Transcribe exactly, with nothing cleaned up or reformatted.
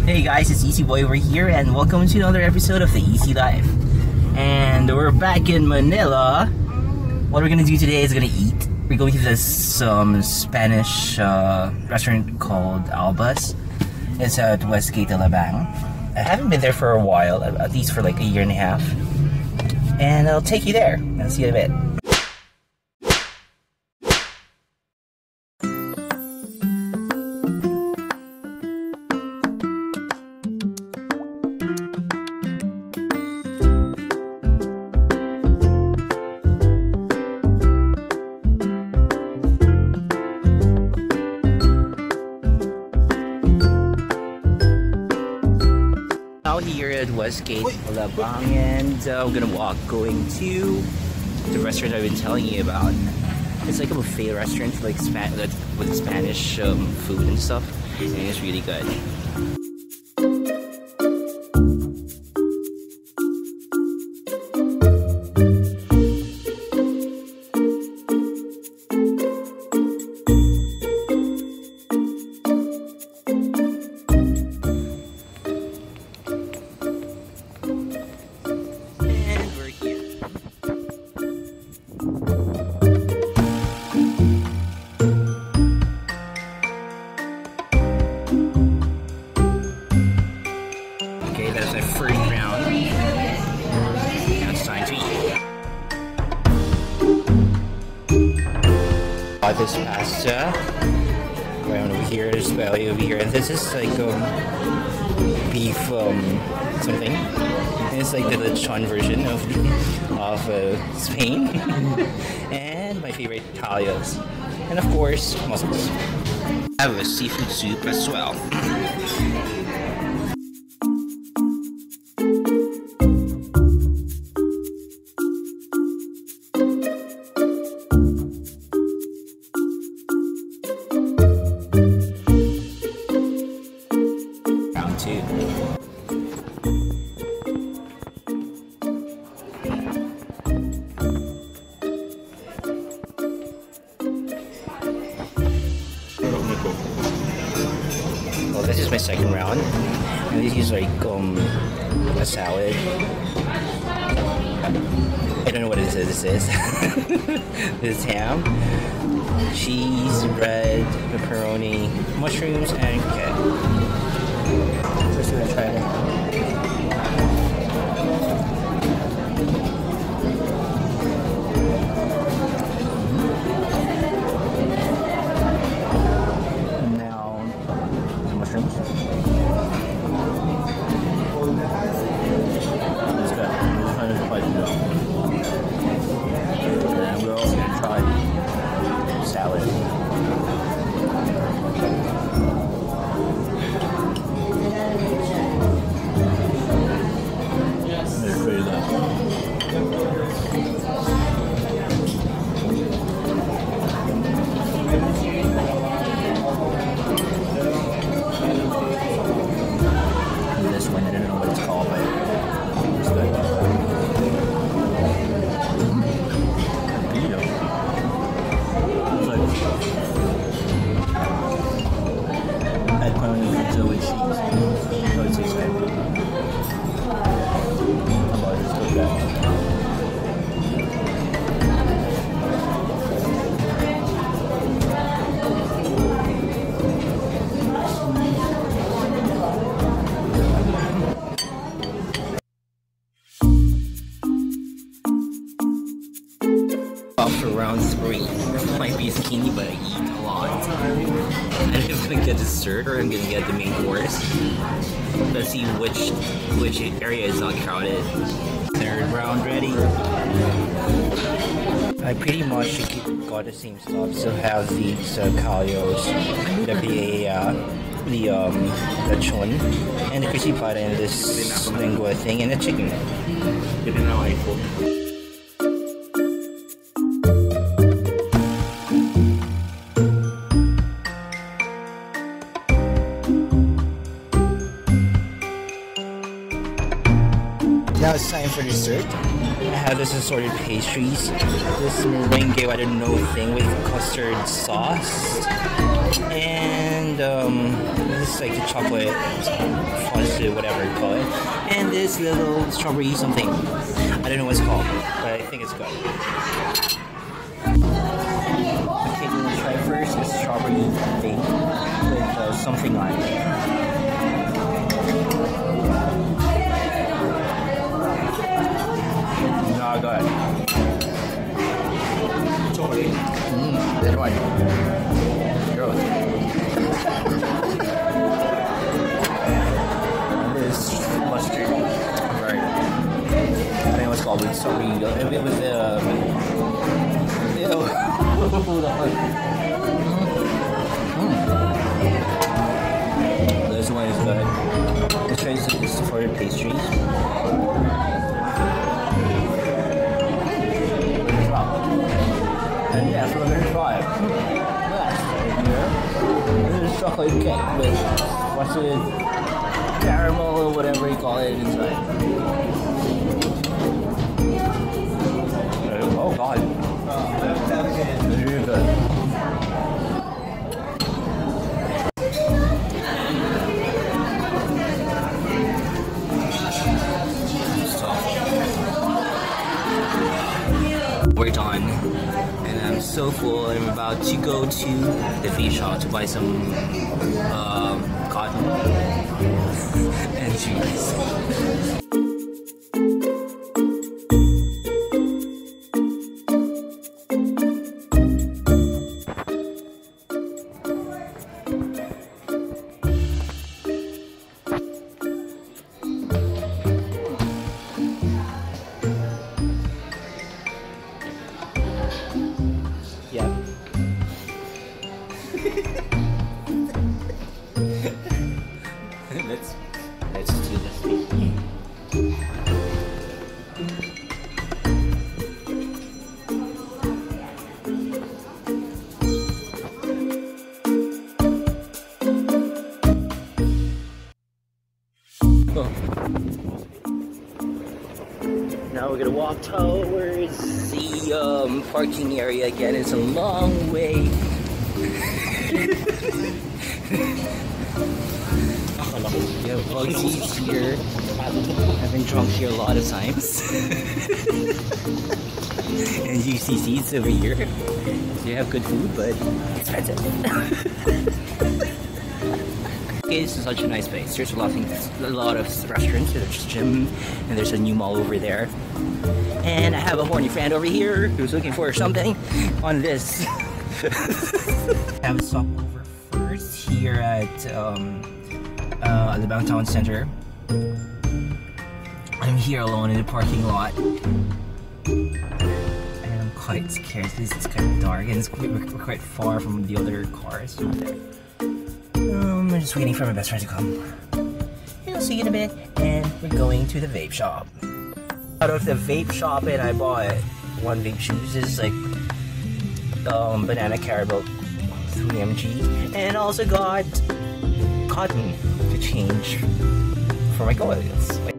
Hey guys, it's Easy Boy over here and welcome to another episode of the Easy Life. And we're back in Manila. What we're gonna do today is gonna eat. We're going to this um, Spanish uh, restaurant called Alba's. It's at Westgate Alabang. I haven't been there for a while, at least for like a year and a half. And I'll take you there and see you in a bit. Out here at Westgate Alabang, and uh, we're gonna walk going to the restaurant I've been telling you about. It's like a buffet restaurant, like Span with Spanish um, food and stuff, and it's really good. That's my first round. Now it's time to eat. Got this pasta. Right over here, there's belly over here, and this is like um, beef um, something. And it's like the lechon version of of uh, Spain. And my favorite talios, and of course mussels. I have a seafood soup as well. Too. Well, this is my second round, and this is like um a salad. I don't know what this is. This is this is ham, cheese, bread, pepperoni, mushrooms, and cat. First we're gonna try it. Now, the mushrooms. It's good. We're trying to try it. And we're also gonna try salad. This one, I don't know what it's called, but it's good. Burrito. Add pepperoni pizza with cheese. So it tastes good. How about this? Look at that. For round three. I might be skinny, but I eat a lot. I'm either gonna get dessert or I'm gonna get the main course. Let's see which which area is not crowded. Third round ready. I pretty much got the same stuff. So have these uh, callos, the paella, the um, lechon, and the crispy pata, and this lingua thing, and the chicken. Now it's time for dessert. I have this assorted pastries. This meringue, I don't know thing with custard sauce. And um, this is like the chocolate to whatever you call it. And this little strawberry something. I don't know what it's called, but I think it's good. Okay, we're gonna try first the strawberry thing with uh, something on it. Not good. Sorry. Mmm, that one. Gross. This mustard. Right. I think what's called with sorry. It was uh ew. Hold on. Mm. This one is good. Let's try this for the pastries. And yes, we're going to try it. That's right here. This is chocolate cake with what's it? Caramel or whatever you call it inside. Oh god. It's really good. We're done, and I'm so full. I'm about to go to the fish shop to buy some um, cotton and juice. Yeah. let's let's do this. Oh. Now we're gonna walk towards the um, parking area again. It's a long way. We have bug seats here. I've been drunk here a lot of times. And you see seats over here. They have good food, but expensive. Okay, this is such a nice place. There's a lot of things, a lot of restaurants. There's a gym, and there's a new mall over there. And I have a horny friend over here who's looking for something on this. I have a stopover first here at um, uh, Alabang Town Center. I'm here alone in the parking lot. And I'm quite scared. This is kind of dark, and it's quite, we're quite far from the other cars over there. Um, I'm just waiting for my best friend to come. And I'll see you in a bit. And we're going to the vape shop. Out of the vape shop, and I bought one vape shoes. This is like um, banana caramel three M G, and also got cotton to change for my coils.